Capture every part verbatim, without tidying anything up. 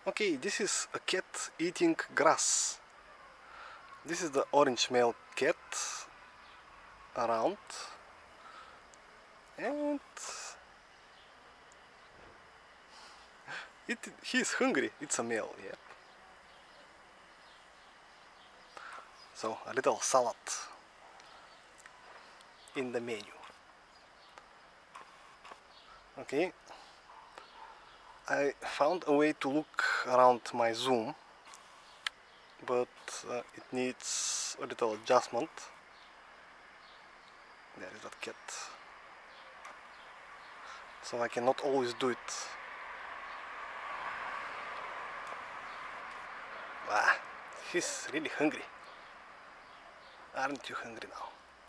Okay, this is a cat eating grass. This is the orange male cat around, and it he's hungry. It's a male, yeah. So a little salad in the menu. Okay, I found a way to look around my zoom, but uh, it needs a little adjustment. There is that cat. So I cannot always do it. Ah, he's really hungry. Aren't you hungry now?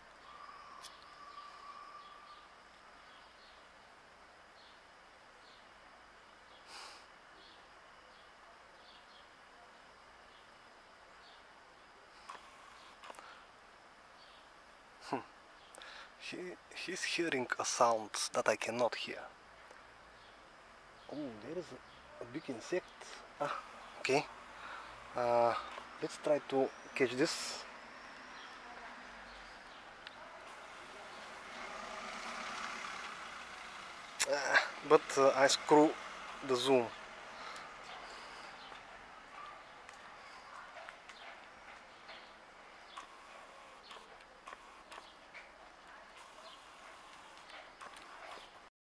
He, he's hearing a sound that I cannot hear. Oh, there is a, a big insect. Ah, okay. Uh, let's try to catch this. Uh, but uh, I screw the zoom.